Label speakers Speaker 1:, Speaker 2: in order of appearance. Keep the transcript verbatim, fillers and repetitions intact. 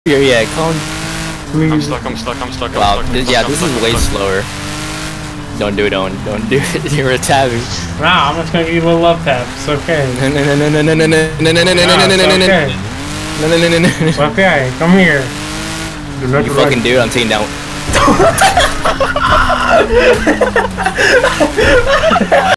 Speaker 1: Yeah, yeah, calm.
Speaker 2: I'm stuck, I'm stuck, I'm stuck, I'm
Speaker 1: wow,
Speaker 2: stuck. I'm
Speaker 1: th
Speaker 2: stuck,
Speaker 1: yeah,
Speaker 2: I'm
Speaker 1: this
Speaker 2: stuck,
Speaker 1: is
Speaker 2: I'm
Speaker 1: way
Speaker 2: stuck.
Speaker 1: slower. Don't do it, don't, don't do it. You're a tabby.
Speaker 3: Nah, I'm just gonna give you a little love tap. It's okay.
Speaker 1: No, no, no, no, no, no, no, no, no, no, no, no, no, no, no, no,
Speaker 3: okay.
Speaker 1: no, no, no, no, no.
Speaker 3: It's okay. Come here.
Speaker 1: You fucking do it. I'm taking down.